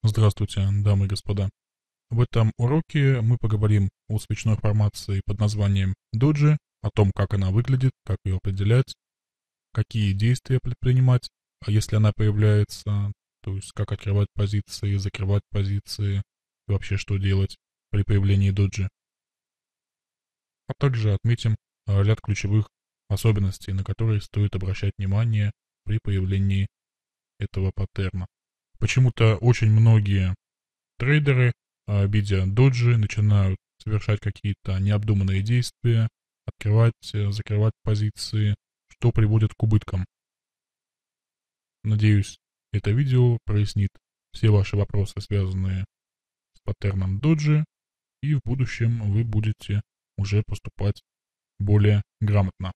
Здравствуйте, дамы и господа. В этом уроке мы поговорим о свечной формации под названием доджи, о том, как она выглядит, как ее определять, какие действия предпринимать, а если она появляется, то есть как открывать позиции, закрывать позиции и вообще что делать при появлении доджи. А также отметим ряд ключевых особенностей, на которые стоит обращать внимание при появлении этого паттерна. Почему-то очень многие трейдеры, видя доджи, начинают совершать какие-то необдуманные действия, открывать, закрывать позиции, что приводит к убыткам. Надеюсь, это видео прояснит все ваши вопросы, связанные с паттерном доджи, и в будущем вы будете уже поступать более грамотно.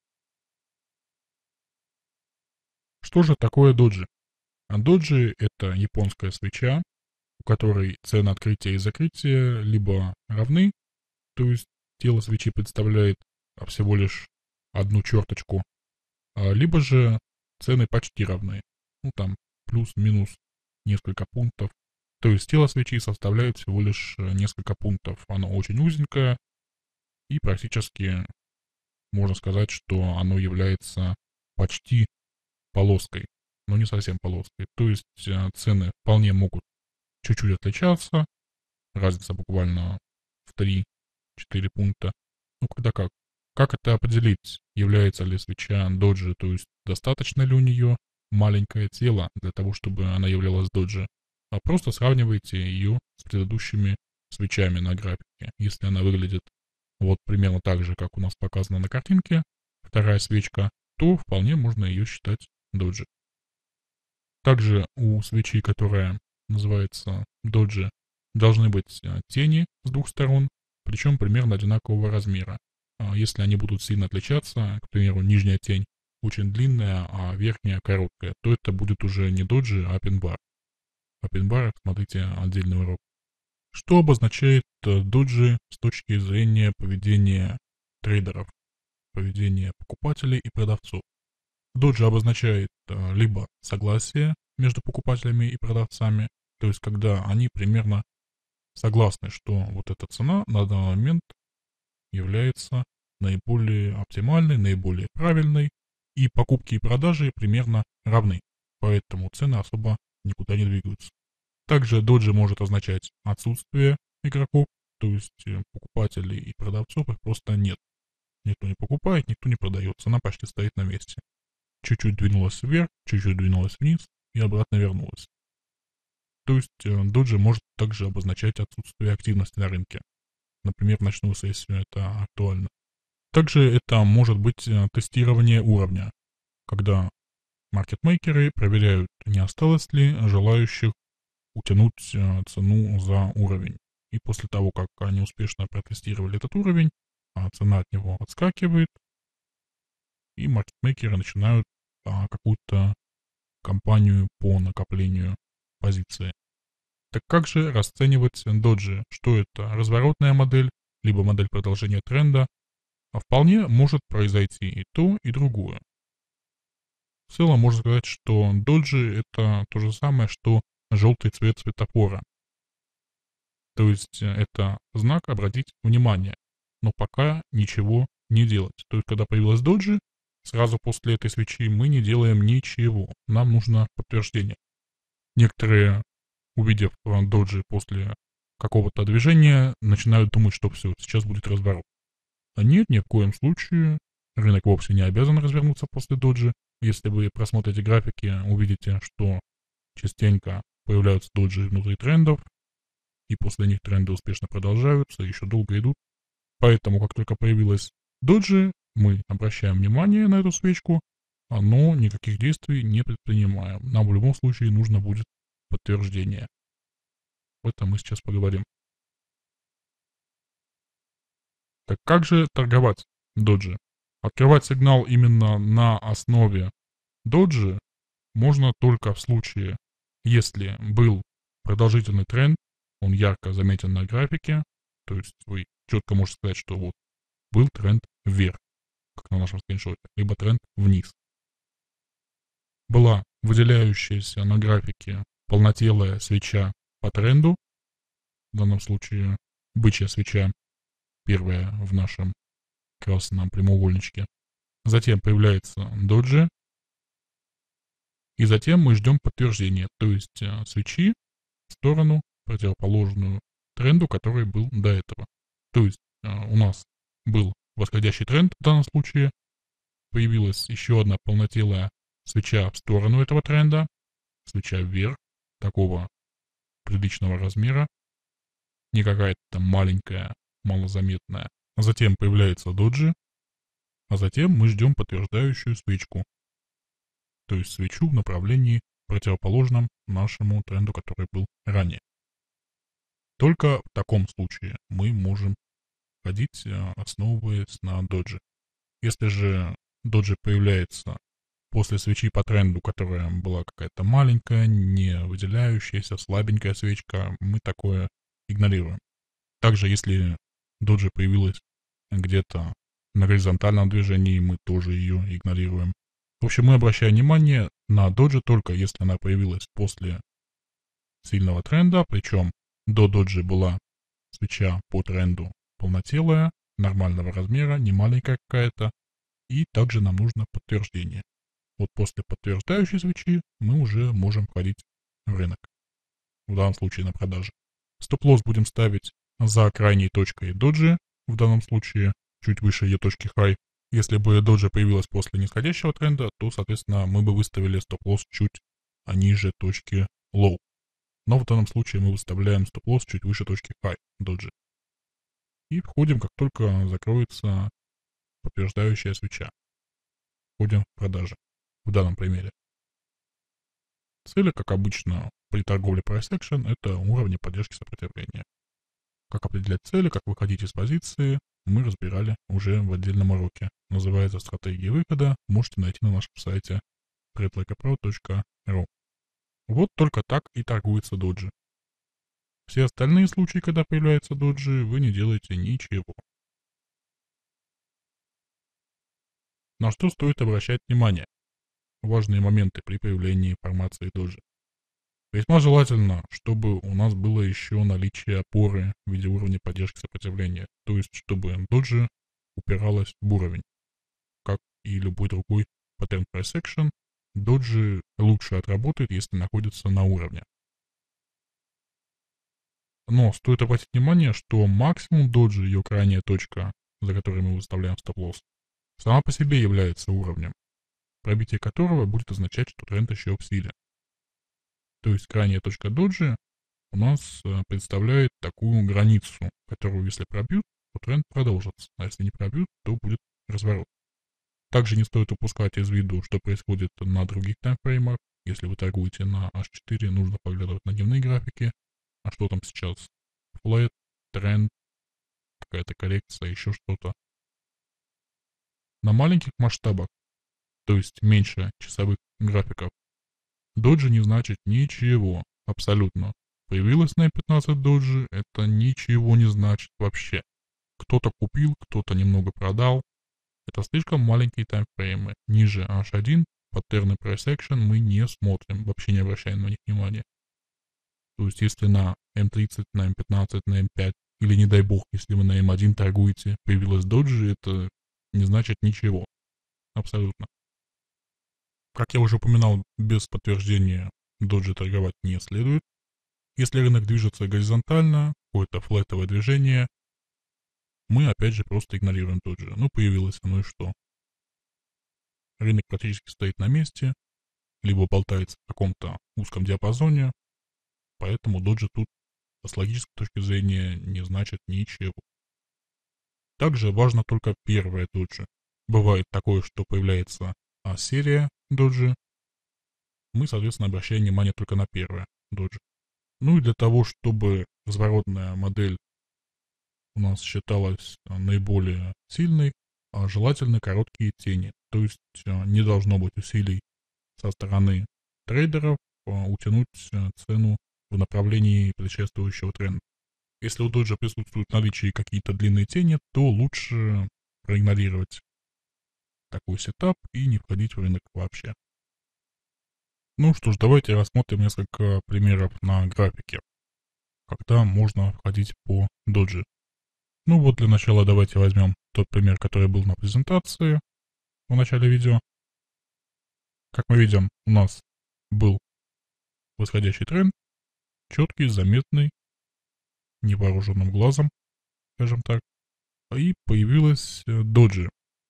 Что же такое доджи? Доджи — это японская свеча, у которой цены открытия и закрытия либо равны, то есть тело свечи представляет всего лишь одну черточку, либо же цены почти равны. Ну там плюс-минус несколько пунктов. То есть тело свечи составляет всего лишь несколько пунктов. Оно очень узенькое и практически можно сказать, что оно является почти полоской, но не совсем полоской. То есть цены вполне могут чуть-чуть отличаться, разница буквально в 3-4 пункта. Ну, когда как. Как это определить? Является ли свеча доджи, то есть достаточно ли у нее маленькое тело для того, чтобы она являлась доджи? А просто сравнивайте ее с предыдущими свечами на графике. Если она выглядит вот примерно так же, как у нас показано на картинке, вторая свечка, то вполне можно ее считать доджи. Также у свечи, которая называется доджи, должны быть тени с двух сторон, причем примерно одинакового размера. Если они будут сильно отличаться, к примеру, нижняя тень очень длинная, а верхняя короткая, то это будет уже не доджи, а пин-бар. О пин-барах смотрите отдельный урок. Что обозначает доджи с точки зрения поведения трейдеров, поведения покупателей и продавцов? Доджи обозначает либо согласие между покупателями и продавцами, то есть когда они примерно согласны, что вот эта цена на данный момент является наиболее оптимальной, наиболее правильной, и покупки и продажи примерно равны, поэтому цены особо никуда не двигаются. Также доджи может означать отсутствие игроков, то есть покупателей и продавцов их просто нет. Никто не покупает, никто не продает, цена почти стоит на месте. Чуть-чуть двинулась вверх, чуть-чуть двинулась вниз и обратно вернулась. То есть доджи может также обозначать отсутствие активности на рынке. Например, в ночную сессию это актуально. Также это может быть тестирование уровня, когда маркетмейкеры проверяют, не осталось ли желающих утянуть цену за уровень. И после того, как они успешно протестировали этот уровень, цена от него отскакивает, и маркетмейкеры начинают какую-то кампанию по накоплению позиции. Так как же расценивать доджи? Что это? Разворотная модель, либо модель продолжения тренда? А вполне может произойти и то, и другое. В целом можно сказать, что доджи это то же самое, что желтый цвет светофора. То есть это знак обратить внимание, но пока ничего не делать. То есть когда появилась доджи, сразу после этой свечи мы не делаем ничего. Нам нужно подтверждение. Некоторые, увидев доджи после какого-то движения, начинают думать, что все, сейчас будет разворот. А нет, ни в коем случае. Рынок вовсе не обязан развернуться после доджи. Если вы просмотрите графики, увидите, что частенько появляются доджи внутри трендов, и после них тренды успешно продолжаются, еще долго идут. Поэтому, как только появилась доджи, мы обращаем внимание на эту свечку, но никаких действий не предпринимаем. Нам в любом случае нужно будет подтверждение. Об этом мы сейчас поговорим. Так как же торговать доджи? Открывать сигнал именно на основе доджи можно только в случае, если был продолжительный тренд, он ярко заметен на графике, то есть вы четко можете сказать, что вот был тренд вверх, как на нашем скриншоте, либо тренд вниз. Была выделяющаяся на графике полнотелая свеча по тренду, в данном случае бычья свеча, первая в нашем красном прямоугольничке. Затем появляется доджи, и затем мы ждем подтверждения, то есть свечи в сторону, противоположную тренду, который был до этого. То есть у нас был восходящий тренд в данном случае, появилась еще одна полнотелая свеча в сторону этого тренда, свеча вверх, такого приличного размера, не какая-то там маленькая, малозаметная. А затем появляется доджи, а затем мы ждем подтверждающую свечку, то есть свечу в направлении противоположном нашему тренду, который был ранее. Только в таком случае мы можем ходить, основываясь на доджи. Если же доджи появляется после свечи по тренду, которая была какая-то маленькая, не выделяющаяся, слабенькая свечка, мы такое игнорируем. Также, если доджи появилась где-то на горизонтальном движении, мы тоже ее игнорируем. В общем, мы обращаем внимание на доджи только если она появилась после сильного тренда, причем до доджи была свеча по тренду полнотелая, нормального размера, не маленькая какая-то, и также нам нужно подтверждение. Вот после подтверждающей свечи мы уже можем входить в рынок, в данном случае на продаже. Стоп-лосс будем ставить за крайней точкой доджи, в данном случае чуть выше ее точки high. Если бы доджи появилась после нисходящего тренда, то, соответственно, мы бы выставили стоп-лосс чуть ниже точки low. Но в данном случае мы выставляем стоп-лосс чуть выше точки high доджи. И входим, как только закроется подтверждающая свеча. Входим в продажи в данном примере. Цели, как обычно, при торговле price action, это уровни поддержки сопротивления. Как определять цели, как выходить из позиции, мы разбирали уже в отдельном уроке. Называется «Стратегия выхода». Можете найти на нашем сайте tradelikerpro.ru. Вот только так и торгуется доджи. Все остальные случаи, когда появляется доджи, вы не делаете ничего. На что стоит обращать внимание? Важные моменты при появлении формации доджи. Весьма желательно, чтобы у нас было еще наличие опоры в виде уровня поддержки сопротивления, то есть чтобы доджи упиралась в уровень. Как и любой другой паттерн price action, доджи лучше отработает, если находится на уровне. Но стоит обратить внимание, что максимум доджи, ее крайняя точка, за которой мы выставляем стоп-лосс, сама по себе является уровнем, пробитие которого будет означать, что тренд еще в силе. То есть крайняя точка доджи у нас представляет такую границу, которую если пробьют, то тренд продолжится, а если не пробьют, то будет разворот. Также не стоит упускать из виду, что происходит на других таймфреймах. Если вы торгуете на H4, нужно поглядывать на дневные графики. А что там сейчас? Флэт, тренд, какая-то коррекция, еще что-то. На маленьких масштабах, то есть меньше часовых графиков, доджи не значит ничего, абсолютно. Появилась на 15 доджи, это ничего не значит вообще. Кто-то купил, кто-то немного продал. Это слишком маленькие таймфреймы. Ниже H1, паттерны price action мы не смотрим, вообще не обращаем на них внимания. То есть если на M30, на M15, на M5, или не дай бог, если вы на M1 торгуете, появилась доджи, это не значит ничего. Абсолютно. Как я уже упоминал, без подтверждения доджи торговать не следует. Если рынок движется горизонтально, какое-то флетовое движение, мы опять же просто игнорируем доджи. Ну, появилось, ну и что? Рынок практически стоит на месте, либо болтается в каком-то узком диапазоне, поэтому доджи тут с логической точки зрения не значит ничего. Также важно только первое доджи. Бывает такое, что появляется серия доджи. Мы, соответственно, обращаем внимание только на первое доджи. Ну и для того, чтобы разворотная модель у нас считалась наиболее сильной, желательно короткие тени. То есть не должно быть усилий со стороны трейдеров утянуть цену в направлении предшествующего тренда. Если у доджа присутствуют в наличии какие-то длинные тени, то лучше проигнорировать такой сетап и не входить в рынок вообще. Ну что ж, давайте рассмотрим несколько примеров на графике. когда можно входить по доджи. Ну вот для начала давайте возьмем тот пример, который был на презентации в начале видео. Как мы видим, у нас был восходящий тренд, четкий, заметный, невооруженным глазом, скажем так, и появилась доджи.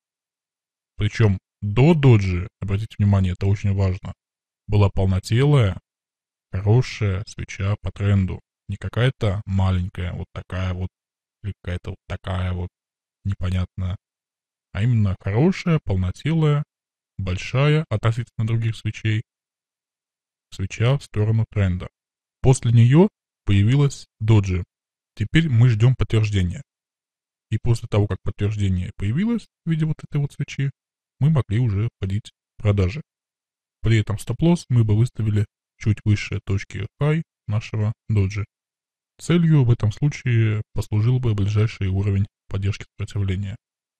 Причем до доджи, обратите внимание, это очень важно, была полнотелая, хорошая свеча по тренду. Не какая-то маленькая, вот такая вот, или какая-то вот такая вот, непонятная, а именно хорошая, полнотелая, большая относительно других свечей, свеча в сторону тренда. После нее появилась доджи. Теперь мы ждем подтверждения. И после того, как подтверждение появилось в виде вот этой вот свечи, мы могли уже входить в продажи. При этом стоп-лосс мы бы выставили чуть выше точки high нашего доджи. Целью в этом случае послужил бы ближайший уровень поддержки сопротивления.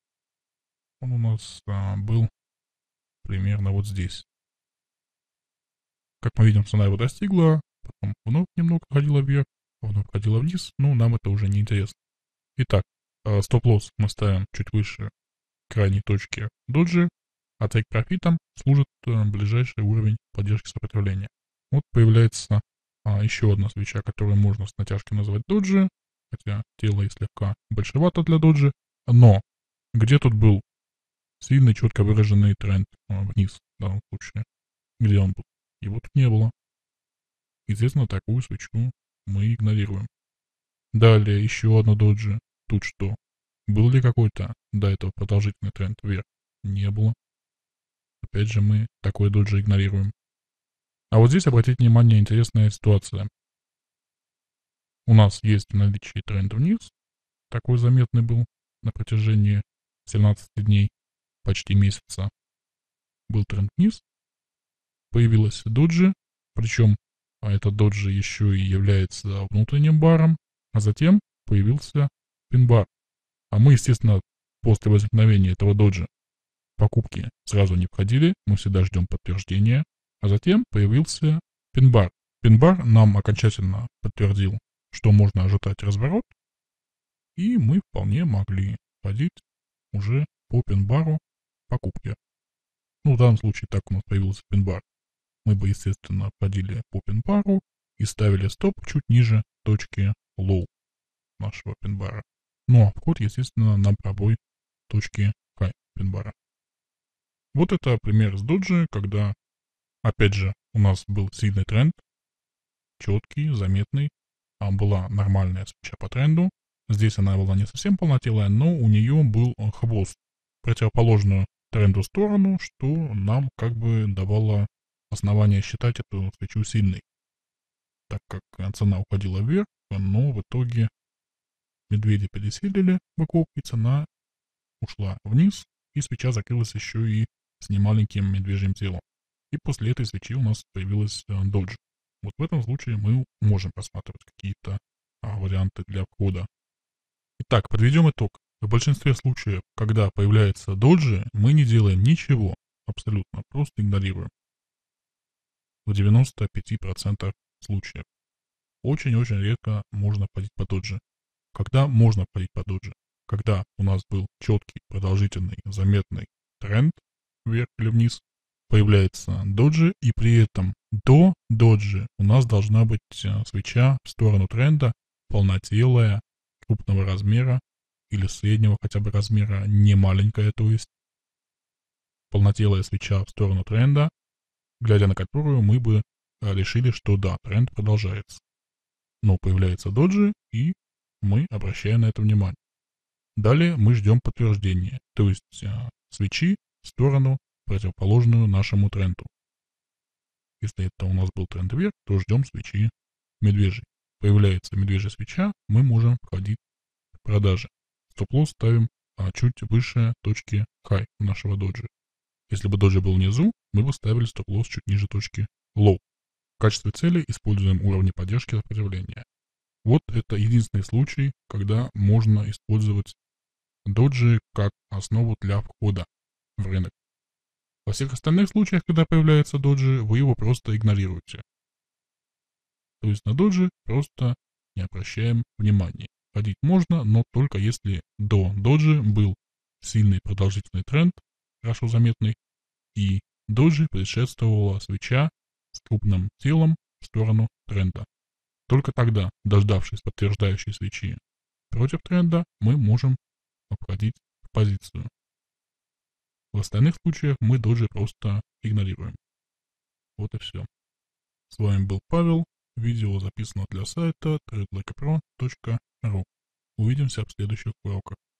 Он у нас был примерно вот здесь. Как мы видим, цена его достигла, потом вновь немного ходила вверх, вновь ходила вниз, но нам это уже не интересно. Итак, стоп-лосс мы ставим чуть выше крайней точки доджи, а тейк-профитом служит ближайший уровень поддержки сопротивления. Вот появляется еще одна свеча, которую можно с натяжкой назвать доджи, хотя тело и слегка большевато для доджи, но где тут был сильный, четко выраженный тренд вниз в данном случае? Где он был? Его тут не было. Естественно, такую свечу мы игнорируем. Далее еще одна доджи. Тут что? Был ли какой-то до этого продолжительный тренд вверх? Не было. Опять же, мы такой доджи игнорируем. А вот здесь, обратите внимание, интересная ситуация. У нас есть в наличии тренд вниз. Такой заметный был на протяжении 17 дней, почти месяца. Был тренд вниз. Появилась доджи, причем этот доджи еще и является внутренним баром, а затем появился пин-бар. А мы, естественно, после возникновения этого доджи покупки сразу не входили, мы всегда ждем подтверждения, а затем появился пин-бар. Пин-бар нам окончательно подтвердил, что можно ожидать разворот, и мы вполне могли входить уже по пин-бару покупки. Ну, в данном случае так у нас появился пин-бар. Мы бы, естественно, входили по пин-бару и ставили стоп чуть ниже точки low нашего пин-бара. Ну, а вход, естественно, на пробой точки high пин-бара. Вот это пример с доджи, когда, опять же, у нас был сильный тренд, четкий, заметный, была нормальная свеча по тренду. Здесь она была не совсем полнотелая, но у нее был хвост, противоположную тренду сторону, что нам как бы давало основание считать эту свечу сильной, так как цена уходила вверх, но в итоге медведи пересилили быков, и цена ушла вниз, и свеча закрылась еще и с немаленьким медвежьим телом. И после этой свечи у нас появилась доджи. Вот в этом случае мы можем рассматривать какие-то варианты для входа. Итак, подведем итог. В большинстве случаев, когда появляется доджи, мы не делаем ничего, абсолютно, просто игнорируем. В 95% случаев. Очень-очень редко можно входить по доджи. Когда можно входить по доджи? Когда у нас был четкий, продолжительный, заметный тренд вверх или вниз, появляется доджи, и при этом до доджи у нас должна быть свеча в сторону тренда, полнотелая, крупного размера или среднего хотя бы размера, не маленькая, то есть полнотелая свеча в сторону тренда, глядя на которую мы бы решили, что да, тренд продолжается. Но появляется доджи, и мы обращаем на это внимание. Далее мы ждем подтверждения, то есть свечи в сторону, противоположную нашему тренду. Если это у нас был тренд вверх, то ждем свечи медвежьей. Появляется медвежья свеча, мы можем входить в продажи. Стоп-лосс ставим чуть выше точки high нашего доджи. Если бы доджи был внизу, мы бы ставили стоп-лосс чуть ниже точки low. В качестве цели используем уровни поддержки сопротивления. Вот это единственный случай, когда можно использовать доджи как основу для входа в рынок. Во всех остальных случаях, когда появляется доджи, вы его просто игнорируете. То есть на доджи просто не обращаем внимания. Ходить можно, но только если до доджи был сильный продолжительный тренд, хорошо заметный, и доджи предшествовала свеча с крупным телом в сторону тренда. Только тогда, дождавшись подтверждающей свечи против тренда, мы можем обходить позицию. В остальных случаях мы доджи просто игнорируем. Вот и все. С вами был Павел. Видео записано для сайта tradelikeapro.ru. Увидимся в следующих уроках.